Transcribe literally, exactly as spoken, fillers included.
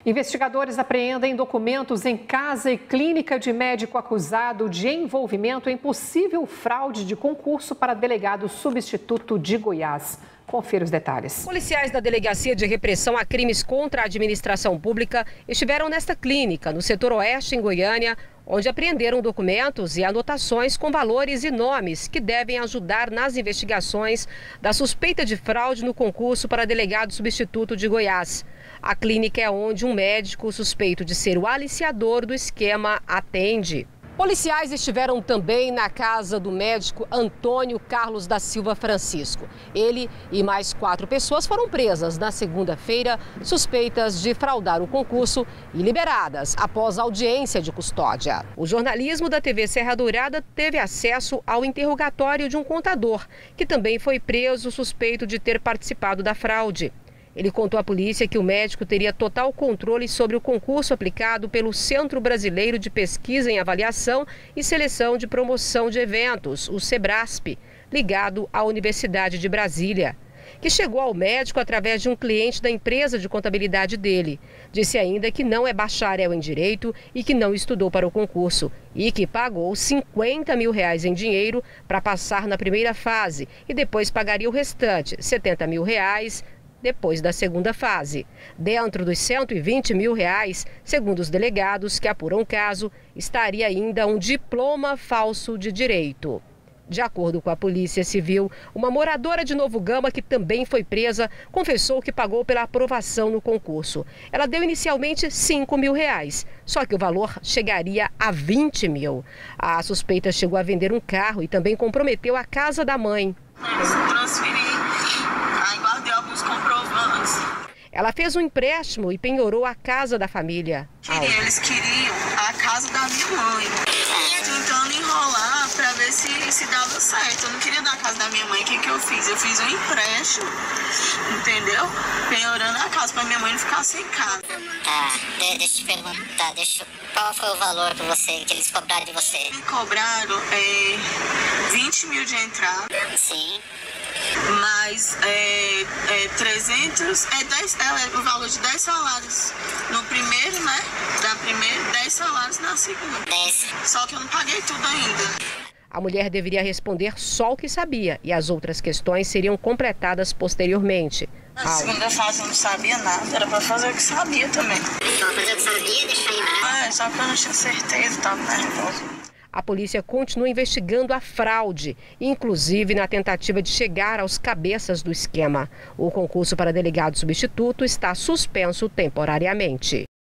Investigadores apreendem documentos em casa e clínica de médico acusado de envolvimento em possível fraude de concurso para delegado substituto de Goiás. Confira os detalhes. Policiais da Delegacia de Repressão a Crimes contra a Administração Pública estiveram nesta clínica, no setor oeste, em Goiânia, onde apreenderam documentos e anotações com valores e nomes que devem ajudar nas investigações da suspeita de fraude no concurso para delegado substituto de Goiás. A clínica é onde um médico suspeito de ser o aliciador do esquema atende. Policiais estiveram também na casa do médico Antônio Carlos da Silva Francisco. Ele e mais quatro pessoas foram presas na segunda-feira, suspeitas de fraudar o concurso e liberadas após audiência de custódia. O jornalismo da T V Serra Dourada teve acesso ao interrogatório de um contador, que também foi preso suspeito de ter participado da fraude. Ele contou à polícia que o médico teria total controle sobre o concurso aplicado pelo Centro Brasileiro de Pesquisa em Avaliação e Seleção de Promoção de Eventos, o SEBRASP, ligado à Universidade de Brasília, que chegou ao médico através de um cliente da empresa de contabilidade dele. Disse ainda que não é bacharel em Direito e que não estudou para o concurso e que pagou cinquenta mil reais em dinheiro para passar na primeira fase e depois pagaria o restante, setenta mil reais, depois da segunda fase. Dentro dos cento e vinte mil reais, segundo os delegados que apuram o caso, estaria ainda um diploma falso de direito. De acordo com a Polícia Civil, uma moradora de Novo Gama, que também foi presa, confessou que pagou pela aprovação no concurso. Ela deu inicialmente cinco mil reais, só que o valor chegaria a vinte mil. A suspeita chegou a vender um carro e também comprometeu a casa da mãe. Transferi, aí guardei alguns comprovantes. Ela fez um empréstimo e penhorou a casa da família. Eles queriam a casa da minha mãe, tentando enrolar para ver se, se dava certo. Eu não queria dar a casa da minha mãe. O que, que eu fiz? Eu fiz um empréstimo, entendeu? Penhorando a casa para minha mãe não ficar sem casa. Tá, deixa eu te perguntar, deixa, qual foi o valor para você, que eles cobraram de você? Me cobraram é, vinte mil de entrada. Sim. Mais é, é, trezentos, é, dez, é o valor de dez salários no primeiro, né? Da primeira, dez salários na segunda. dez. Só que eu não paguei tudo ainda. A mulher deveria responder só o que sabia e as outras questões seriam completadas posteriormente. Na segunda fase eu não sabia nada, era para fazer o que sabia também. Só fazer o que sabia, deixar em branco. É, só que eu não tinha certeza, estava nervosa. A polícia continua investigando a fraude, inclusive na tentativa de chegar aos cabeças do esquema. O concurso para delegado substituto está suspenso temporariamente.